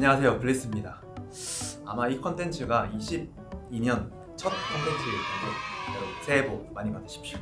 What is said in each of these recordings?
안녕하세요, 블리스입니다. 아마 이 컨텐츠가 22년 첫 컨텐츠일 텐데 여러분 새해 복 많이 받으십시오.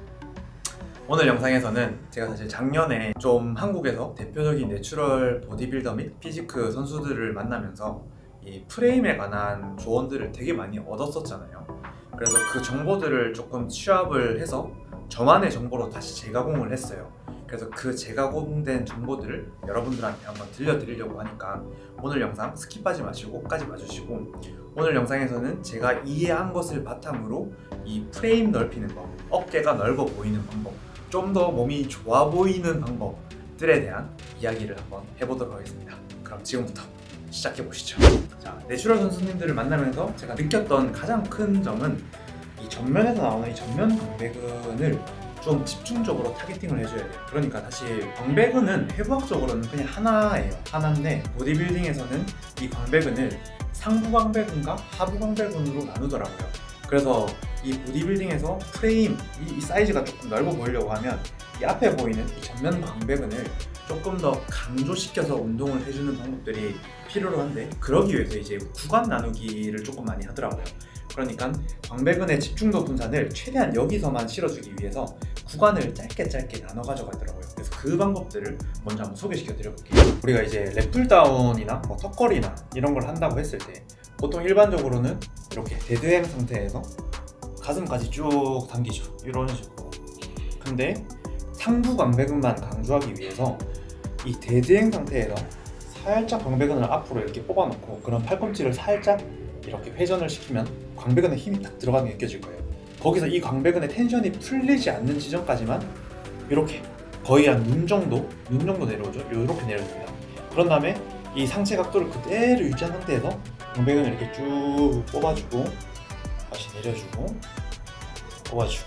오늘 영상에서는 제가 사실 작년에 좀 한국에서 대표적인 내추럴 보디빌더 및 피지크 선수들을 만나면서 이 프레임에 관한 조언들을 되게 많이 얻었었잖아요. 그래서 그 정보들을 조금 취합을 해서 저만의 정보로 다시 재가공을 했어요. 그래서 그 재가공된 정보들을 여러분들한테 한번 들려드리려고 하니까 오늘 영상 스킵하지 마시고 끝까지 봐주시고, 오늘 영상에서는 제가 이해한 것을 바탕으로 이 프레임 넓히는 법, 어깨가 넓어 보이는 방법, 좀 더 몸이 좋아 보이는 방법들에 대한 이야기를 한번 해보도록 하겠습니다. 그럼 지금부터 시작해보시죠. 자, 내추럴 선수님들을 만나면서 제가 느꼈던 가장 큰 점은 이 전면에서 나오는 이 전면 광배근을 좀 집중적으로 타겟팅을 해줘야 돼요. 그러니까 사실 광배근은 해부학적으로는 그냥 하나예요. 하나인데 보디빌딩에서는 이 광배근을 상부 광배근과 하부 광배근으로 나누더라고요. 그래서 이 보디빌딩에서 프레임, 이 사이즈가 조금 넓어 보이려고 하면 이 앞에 보이는 이 전면 광배근을 조금 더 강조시켜서 운동을 해주는 방법들이 필요로 한데, 그러기 위해서 이제 구간 나누기를 조금 많이 하더라고요. 그러니까 광배근의 집중도 분산을 최대한 여기서만 실어주기 위해서 구간을 짧게 나눠 가져가더라고요. 그래서 그 방법들을 먼저 한번 소개시켜 드려볼게요. 우리가 이제 랩풀다운이나 뭐 턱걸이나 이런 걸 한다고 했을 때 보통 일반적으로는 이렇게 데드행 상태에서 가슴까지 쭉 당기죠. 이런 식으로. 근데 상부 광배근만 강조하기 위해서 이 데드행 상태에서 살짝 광배근을 앞으로 이렇게 뽑아놓고 그런 팔꿈치를 살짝 이렇게 회전을 시키면 광배근에 힘이 딱 들어가는 게 느껴질 거예요. 거기서 이 광배근의 텐션이 풀리지 않는 지점까지만 이렇게 거의 한 눈 정도 내려오죠. 이렇게 내려줍니다. 그런 다음에 이 상체 각도를 그대로 유지한 상태에서 광배근을 이렇게 쭉 뽑아주고 다시 내려주고 뽑아주고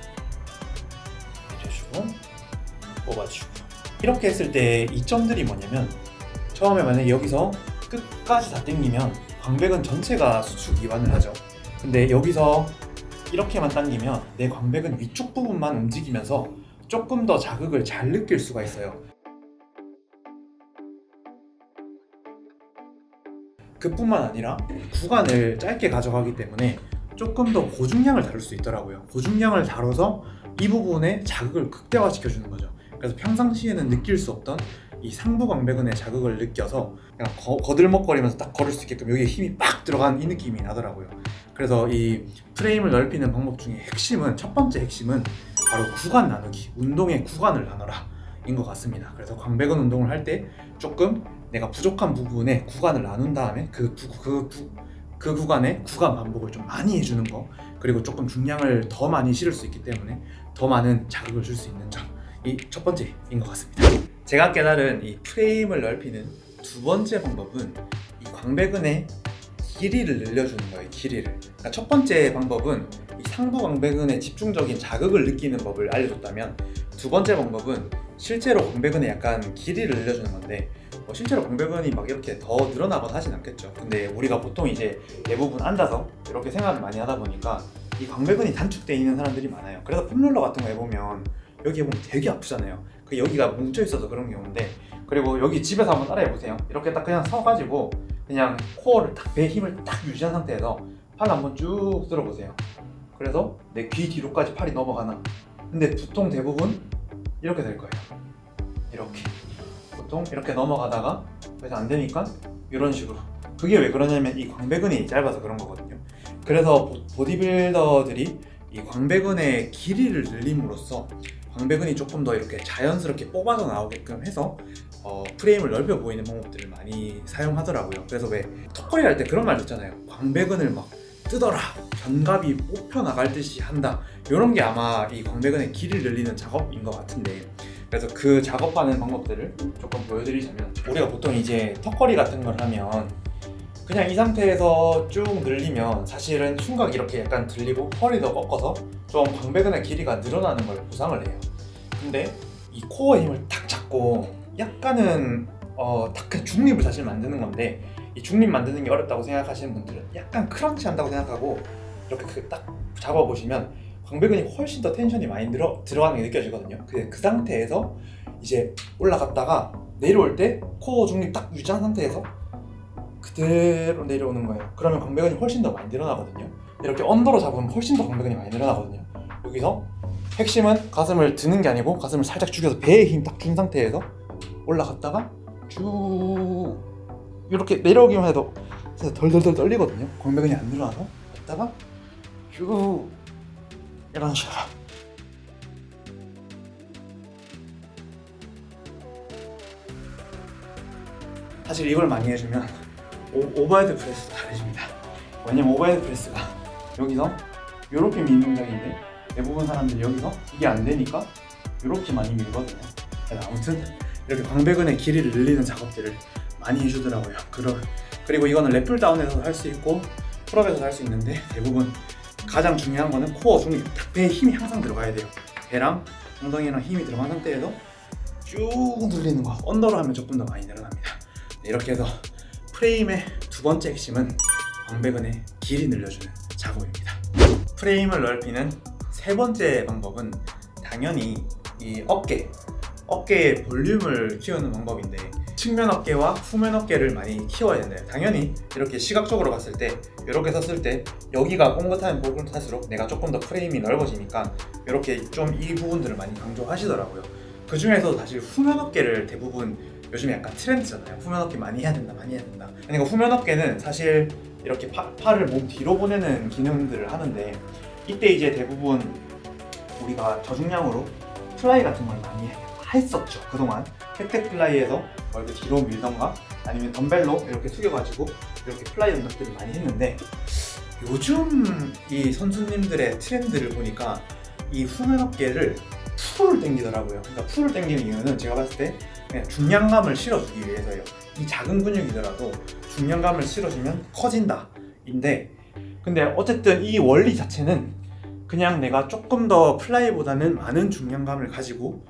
내려주고 뽑아주고, 이렇게 했을 때 이점들이 뭐냐면, 처음에 만약에 여기서 끝까지 다 당기면 광배근 전체가 수축 이완을 하죠. 근데 여기서 이렇게만 당기면 내 광배근 위쪽 부분만 움직이면서 조금 더 자극을 잘 느낄 수가 있어요. 그뿐만 아니라 구간을 짧게 가져가기 때문에 조금 더 고중량을 다룰 수 있더라고요. 고중량을 다뤄서 이 부분에 자극을 극대화시켜주는 거죠. 그래서 평상시에는 느낄 수 없던 이 상부 광배근의 자극을 느껴서 그냥 거들먹거리면서 딱 걸을 수 있게끔 여기에 힘이 빡 들어간 이 느낌이 나더라고요. 그래서 이 프레임을 넓히는 방법 중에 핵심은, 첫 번째 핵심은 바로 구간 나누기, 운동의 구간을 나눠라 인 것 같습니다. 그래서 광배근 운동을 할 때 조금 내가 부족한 부분에 구간을 나눈 다음에 그 구간에 구간 반복을 좀 많이 해주는 거, 그리고 조금 중량을 더 많이 실을 수 있기 때문에 더 많은 자극을 줄 수 있는 점, 이 첫 번째인 것 같습니다. 제가 깨달은 이 프레임을 넓히는 두 번째 방법은 이 광배근의 길이를 늘려주는 거예요. 길이를. 그러니까 첫 번째 방법은 이 상부 광배근의 집중적인 자극을 느끼는 법을 알려줬다면, 두 번째 방법은 실제로 광배근의 약간 길이를 늘려주는 건데, 실제로 광배근이 막 이렇게 더 늘어나거나 하진 않겠죠. 근데 우리가 보통 이제 대부분 앉아서 이렇게 생활을 많이 하다 보니까 이 광배근이 단축되어 있는 사람들이 많아요. 그래서 폼롤러 같은 거 해보면 여기 보면 되게 아프잖아요. 그 여기가 뭉쳐 있어서 그런 경우인데, 그리고 여기 집에서 한번 따라해 보세요. 이렇게 딱 그냥 서가지고 그냥 코어를 딱, 배에 힘을 딱 유지한 상태에서 팔 한번 쭉 들어보세요. 그래서 내 귀 뒤로까지 팔이 넘어가나? 근데 보통 대부분 이렇게 될 거예요. 이렇게 보통 이렇게 넘어가다가 그래서 안 되니까 이런 식으로. 그게 왜 그러냐면 이 광배근이 짧아서 그런 거거든요. 그래서 보디빌더들이 이 광배근의 길이를 늘림으로써 광배근이 조금 더 이렇게 자연스럽게 뽑아서 나오게끔 해서 프레임을 넓혀 보이는 방법들을 많이 사용하더라고요. 그래서 왜 턱걸이 할 때 그런 말 듣잖아요. 광배근을 막 뜯어라, 견갑이 뽑혀 나갈 듯이 한다, 이런 게 아마 이 광배근의 길이를 늘리는 작업인 것 같은데, 그래서 그 작업하는 방법들을 조금 보여드리자면, 우리가 보통 이제 턱걸이 같은 걸 하면 그냥 이 상태에서 쭉 늘리면 사실은 흉곽이 이렇게 약간 들리고 허리도 꺾어서 좀 광배근의 길이가 늘어나는 걸 보상을 해요. 근데 이 코어의 힘을 탁 잡고 약간은 딱 그냥 중립을 사실 만드는 건데, 이 중립 만드는 게 어렵다고 생각하시는 분들은 약간 크런치 한다고 생각하고 이렇게 딱 잡아보시면 광배근이 훨씬 더 텐션이 많이 들어가는 게 느껴지거든요. 그 상태에서 이제 올라갔다가 내려올 때 코어 중립 딱 유지한 상태에서 그대로 내려오는 거예요. 그러면 광배근이 훨씬 더 많이 늘어나거든요. 이렇게 언더로 잡으면 훨씬 더 광배근이 많이 늘어나거든요. 여기서 핵심은 가슴을 드는 게 아니고 가슴을 살짝 죽여서 배에 힘 딱 준 상태에서 올라갔다가 쭉 이렇게 내려오기만 해도 덜덜덜 떨리거든요. 광배근이 안 늘어나서 갔다가 쭉 이런 식으로. 사실 이걸 많이 해주면 오버헤드 프레스도 잘해줍니다. 왜냐면 오버헤드 프레스가 여기서 이렇게 미는 동작인데 대부분 사람들이 여기서 이게 안 되니까 이렇게 많이 밀거든요. 그래서 아무튼 이렇게 광배근의 길이를 늘리는 작업들을 많이 해주더라고요. 그리고 이거는 랩풀다운에서도 할 수 있고 풀업에서도 할 수 있는데 대부분 가장 중요한 거는 코어 중립, 배에 힘이 항상 들어가야 돼요. 배랑 엉덩이랑 힘이 들어간 상태에서 쭉 늘리는 거. 언더로 하면 조금 더 많이 늘어납니다. 이렇게 해서 프레임의 두 번째 핵심은 광배근의 길이 늘려주는 작업입니다. 프레임을 넓히는 세 번째 방법은 당연히 이 어깨의 볼륨을 키우는 방법인데 측면 어깨와 후면 어깨를 많이 키워야 된대요. 당연히 이렇게 시각적으로 봤을 때 이렇게 섰을 때 여기가 꽁긋하면 꽁긋할수록 내가 조금 더 프레임이 넓어지니까 이렇게 좀 이 부분들을 많이 강조하시더라고요. 그 중에서도 사실 후면 어깨를 대부분 요즘에 약간 트렌드잖아요. 후면 어깨 많이 해야 된다. 그러니까 후면 어깨는 사실 이렇게 팔을 몸 뒤로 보내는 기능들을 하는데 이때 이제 대부분 우리가 저중량으로 플라이 같은 걸 많이 했었죠. 그동안 팩트 플라이에서 이렇게 뒤로 밀던가 아니면 덤벨로 이렇게 숙여가지고 이렇게 플라이 동작들을 많이 했는데 요즘 이 선수님들의 트렌드를 보니까 이 후면 어깨를 풀을 당기더라고요. 그러니까 풀을 당기는 이유는 제가 봤을 때 그냥 중량감을 실어주기 위해서예요. 이 작은 근육이더라도 중량감을 실어주면 커진다 인데 근데 어쨌든 이 원리 자체는 그냥 내가 조금 더 플라이보다는 많은 중량감을 가지고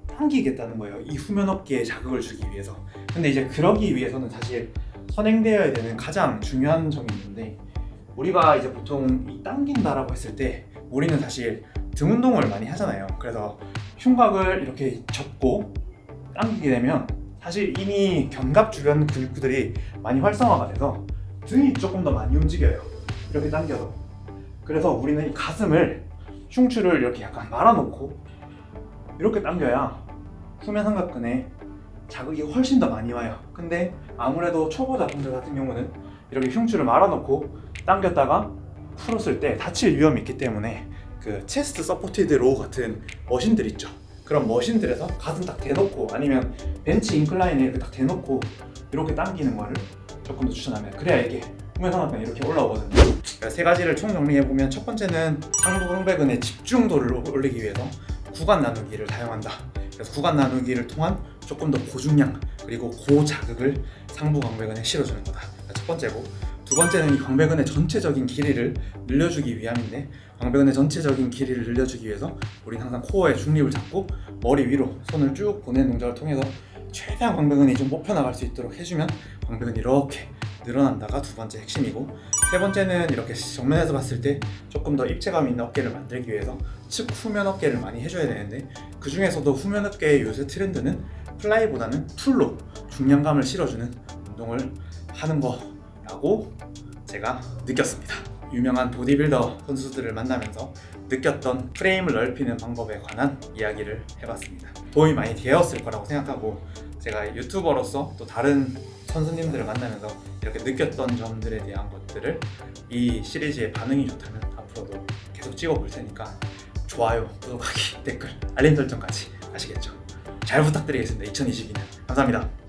당기겠다는 거예요. 이 후면 어깨에 자극을 주기 위해서. 근데 이제 그러기 위해서는 사실 선행되어야 되는 가장 중요한 점이 있는데 우리가 이제 보통 이 당긴다라고 했을 때 우리는 사실 등 운동을 많이 하잖아요. 그래서 흉곽을 이렇게 접고 당기게 되면 사실 이미 견갑 주변 근육들이 많이 활성화가 돼서 등이 조금 더 많이 움직여요. 이렇게 당겨서. 그래서 우리는 이 가슴을 흉추를 이렇게 약간 말아놓고 이렇게 당겨야 후면 삼각근에 자극이 훨씬 더 많이 와요. 근데 아무래도 초보자분들 같은 경우는 이렇게 흉추를 말아놓고 당겼다가 풀었을 때 다칠 위험이 있기 때문에 그 체스트 서포티드 로우 같은 머신들 있죠. 그런 머신들에서 가슴 딱 대놓고 아니면 벤치 인클라인에 이렇게 딱 대놓고 이렇게 당기는 거를 조금 더 추천합니다. 그래야 이게 후면 삼각근이 이렇게 올라오거든요. 그러니까 세 가지를 총 정리해보면 첫 번째는 상부 광배근의 집중도를 올리기 위해서 구간 나누기를 사용한다. 그래서 구간 나누기를 통한 조금 더 고중량 그리고 고자극을 상부 광배근에 실어주는 거다. 첫 번째고 두 번째는 이 광배근의 전체적인 길이를 늘려주기 위함인데 광배근의 전체적인 길이를 늘려주기 위해서 우리는 항상 코어의 중립을 잡고 머리 위로 손을 쭉 보내는 동작을 통해서 최대한 광배근이 좀 뽑혀나갈 수 있도록 해주면 광배근이 이렇게 늘어난다가 두 번째 핵심이고 세 번째는 이렇게 정면에서 봤을 때 조금 더 입체감 있는 어깨를 만들기 위해서 측 후면 어깨를 많이 해줘야 되는데 그 중에서도 후면 어깨의 요새 트렌드는 플라이보다는 풀로 중량감을 실어주는 운동을 하는 거라고 제가 느꼈습니다. 유명한 보디빌더 선수들을 만나면서 느꼈던 프레임을 넓히는 방법에 관한 이야기를 해봤습니다. 도움이 많이 되었을 거라고 생각하고 제가 유튜버로서 또 다른 선수님들을 만나면서 이렇게 느꼈던 점들에 대한 것들을 이 시리즈에 반응이 좋다면 앞으로도 계속 찍어볼 테니까 좋아요, 구독하기, 댓글, 알림 설정까지 아시겠죠? 잘 부탁드리겠습니다. 2022년 감사합니다.